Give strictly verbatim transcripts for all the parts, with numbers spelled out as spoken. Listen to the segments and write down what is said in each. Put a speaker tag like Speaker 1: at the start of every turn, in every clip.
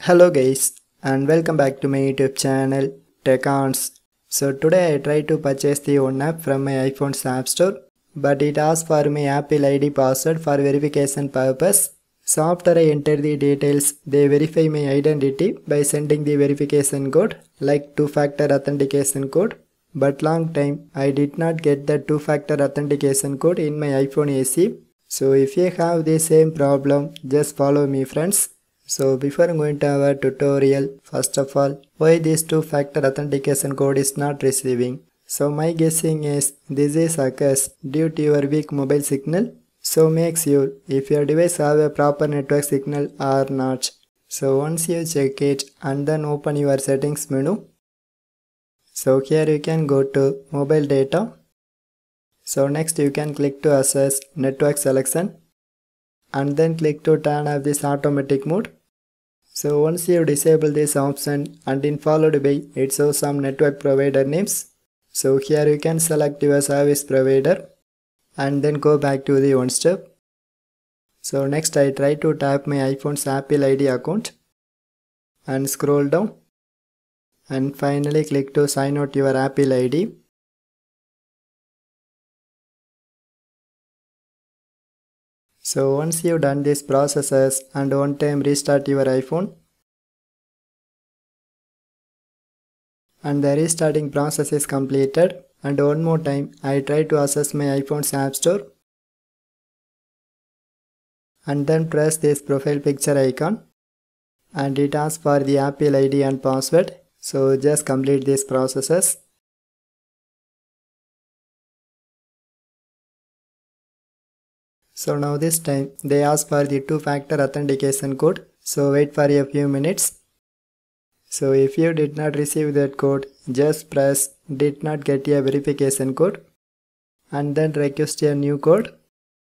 Speaker 1: Hello guys and welcome back to my YouTube channel Tech. So today I try to purchase the one app from my iPhone's App Store, but it asks for my Apple I D password for verification purpose. So after I enter the details, they verify my identity by sending the verification code like two-factor authentication code. But long time I did not get the two-factor authentication code in my iPhone A C. So if you have the same problem, just follow me friends. So before going to our tutorial, first of all, why this two-factor authentication code is not receiving? So my guessing is this is occurs due to your weak mobile signal. So make sure if your device have a proper network signal or not. So once you check it and then open your settings menu. So here you can go to mobile data. So next you can click to access network selection and then click to turn off this automatic mode. So once you disable this option and then followed by it shows some network provider names. So here you can select your service provider and then go back to the one step. So next I try to tap my iPhone's Apple I D account and scroll down and finally click to sign out your Apple I D. So once you've done these processes and one time restart your iPhone, and the restarting process is completed, and one more time I try to access my iPhone's App Store and then press this profile picture icon and it asks for the Apple I D and password. So just complete these processes. So now this time they ask for the two-factor authentication code. So wait for a few minutes. So if you did not receive that code, just press did not get a verification code and then request a new code.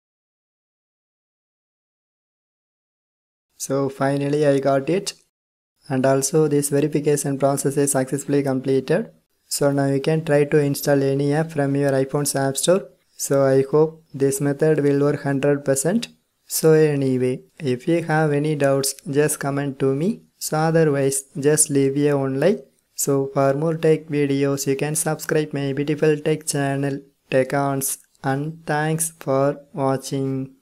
Speaker 1: So finally I got it, and also this verification process is successfully completed. So now you can try to install any app from your iPhone's App Store. So I hope this method will work one hundred percent. So anyway, if you have any doubts, just comment to me. So otherwise, just leave a one like. So for more tech videos, you can subscribe my beautiful tech channel Tech. And thanks for watching.